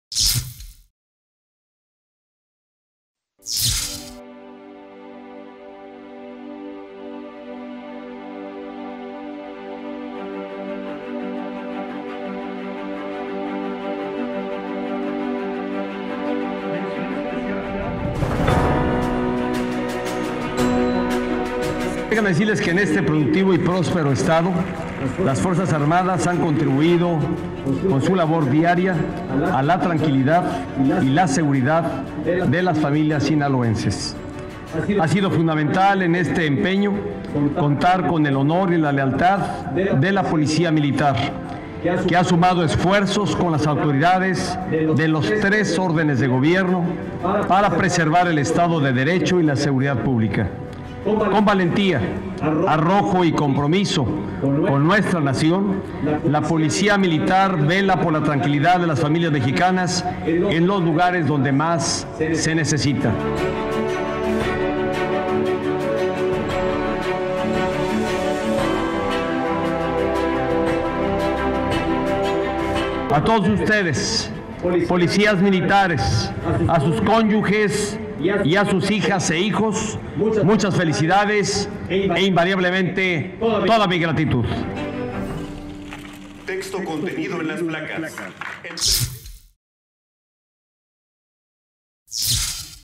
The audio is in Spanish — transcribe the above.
Déjenme decirles que en este productivo y próspero estado, las Fuerzas Armadas han contribuido con su labor diaria a la tranquilidad y la seguridad de las familias sinaloenses. Ha sido fundamental en este empeño contar con el honor y la lealtad de la Policía Militar, que ha sumado esfuerzos con las autoridades de los 3 órdenes de gobierno para preservar el Estado de Derecho y la seguridad pública. Con valentía, arrojo y compromiso con nuestra nación, la Policía Militar vela por la tranquilidad de las familias mexicanas en los lugares donde más se necesita. A todos ustedes, policías militares, a sus cónyuges y a sus hijas e hijos, muchas felicidades e invariablemente toda mi gratitud. Texto contenido en las placas.